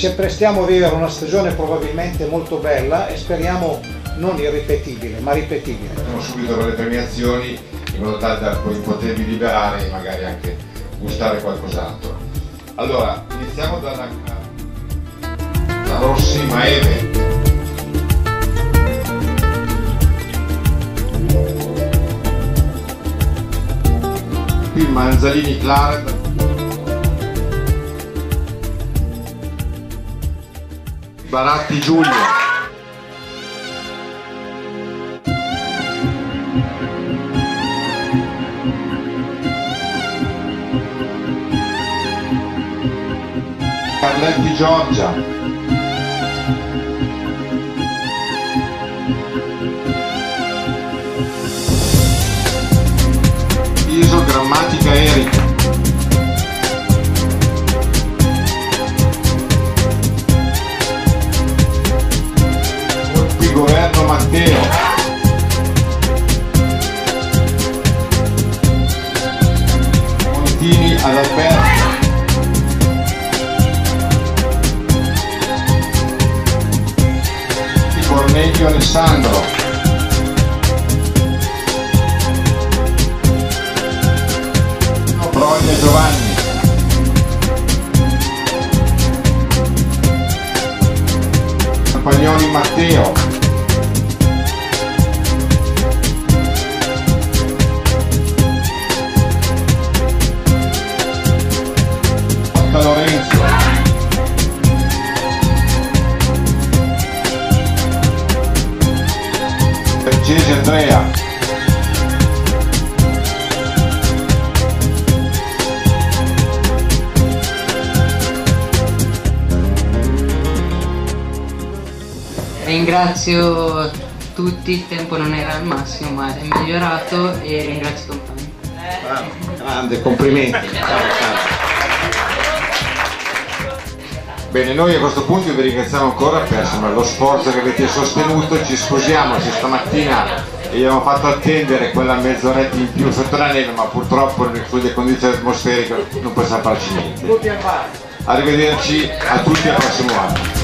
ci apprestiamo a vivere una stagione probabilmente molto bella e speriamo non irripetibile, ma ripetibile. Andiamo subito per le premiazioni in modo tale da poi potervi liberare e magari anche gustare qualcos'altro. Allora, iniziamo dalla Rossi Maeve. Qui Manzalini Claret. Baratti Giulio. Carletti Giorgia. Iso Grammatica Erika. Colpi Governo Matteo. Montini Adalberto. Cornelio Alessandro. Broglia Giovanni. Campagnoli Matteo. Lorenzo. Percesi Andrea. Ringrazio tutti, il tempo non era al massimo ma è migliorato e ringrazio i compagni. Grande, complimenti. Bene, noi a questo punto vi ringraziamo ancora per lo sforzo che avete sostenuto, ci scusiamo se stamattina vi abbiamo fatto attendere quella mezz'oretta in più sotto la neve, ma purtroppo sulle condizioni atmosferiche non possiamo farci niente. Arrivederci a tutti al prossimo anno.